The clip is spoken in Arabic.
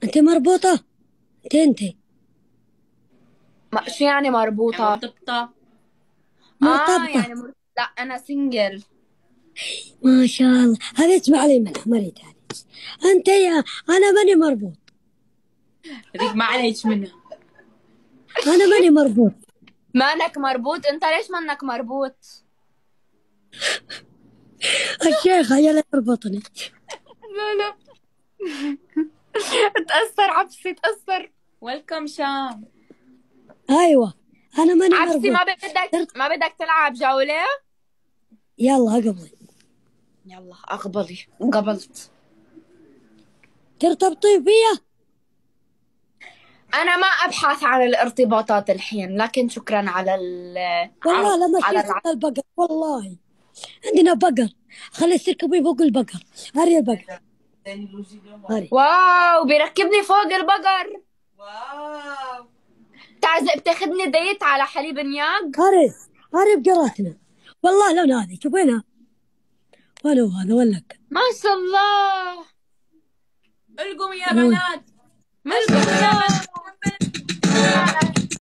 انت مربوطة؟ انت شو يعني مربوطة؟ مرتبطة. مرتبطة. يعني لا أنا سنجل. ما شاء الله، هذه اسمع لي منها مريت هذه. انت انا ماني مربوط. هذيك ما عليك منها. انا ماني مربوط. مانك مربوط؟ أنت ليش منك مربوط؟ الشيخ هي اللي تربطني. لا تأثر عبسي تأثر. ويلكم شام. ايوه انا ماني عبسي مربوط. ما بدك تلعب جولة؟ يلا اقبلي. يلا أقبلي. قبلت. ترتبطين فيا؟ أنا ما أبحث عن الارتباطات الحين، لكن شكرا على والله العرض لما على شفت البقر والله. عندنا بقر، خلي تركبي فوق البقر. هاري البقر. هاري. واو بيركبني فوق البقر. واو. بتاخدني ديت على حليب نياق. هاري بقراتنا. والله لون هذه شوفينها. وانا وهذا ولك. ما شاء الله. القم يا أنا وين؟ بنات. القم يا بنات.